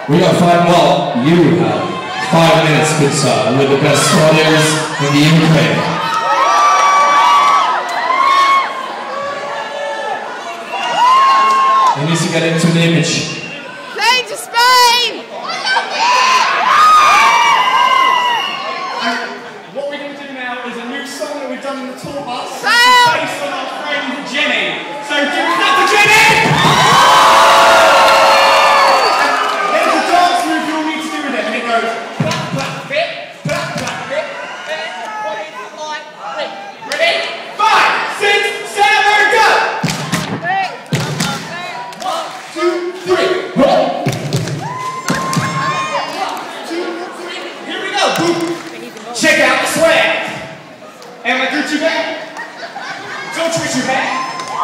We got 5, well, you have 5 minutes, good sir, with the best spotters in the UK. He needs to get into the image. Plane to Spain! What we're going to do now is a new song that we've done in the tour bus. Fail! It's based on our friend Jenny. So give it up for Jenny! There's a dance move you'll need to do with it, and it goes clap, clap, bit, clap, clap, bit, bit, what is it like? Ready? 5, 6, 7, go! 1, 2, 3, 1, 2, 3, here we go! Boom. Check out the swag! And my Gucci bag. Don't twitch your bag.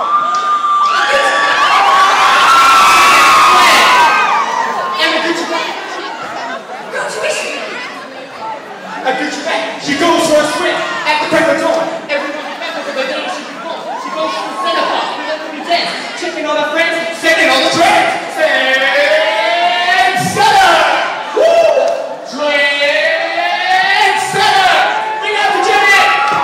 And my Gucci bag. Don't twitch it. A Gucci bag. She goes for a sprint at the crack of dawn. Everyone remembers the day she was born. She goes to the center park. We let me dance. Checking all her friends. Setting all the trends. And center. Woo! Trend center. Bring out the Jenny.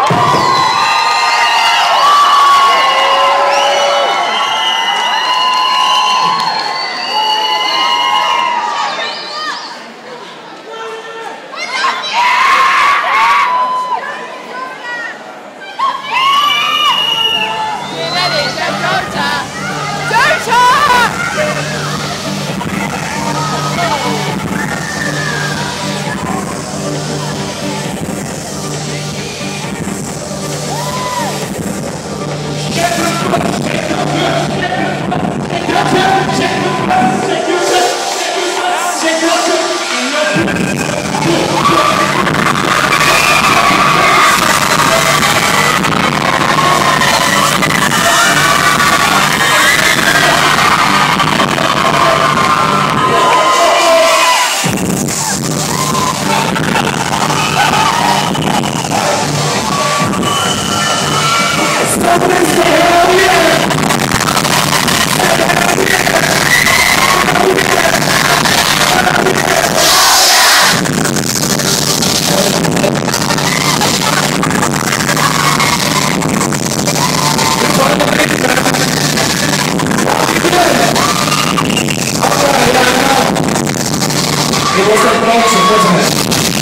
It was a production, wasn't it?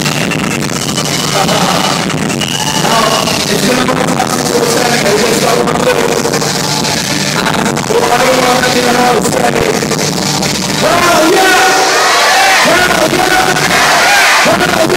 It's going to go back to the setting, I just don't want to do it. I don't want to get out of the setting. Hell yeah! Hell yeah! Hell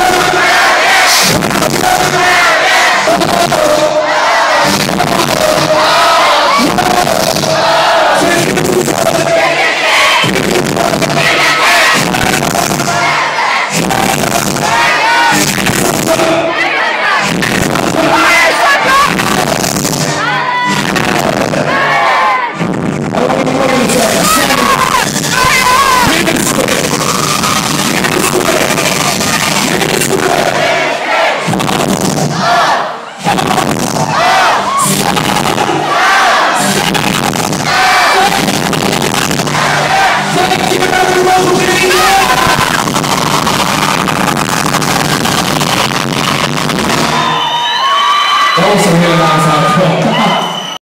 That was a really nice outro.